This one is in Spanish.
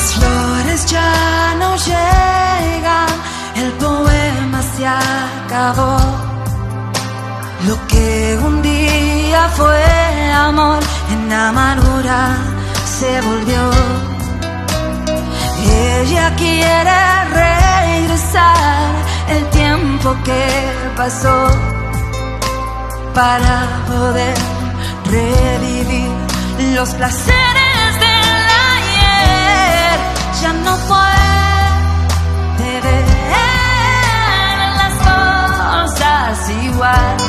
flores ya no llegan, el poema se acabó. Lo que un día fue amor, en amargura se volvió. Ella quiere regresar el tiempo que pasó para poder revivir los placeres del ayer. Ya no puede ver las cosas igual.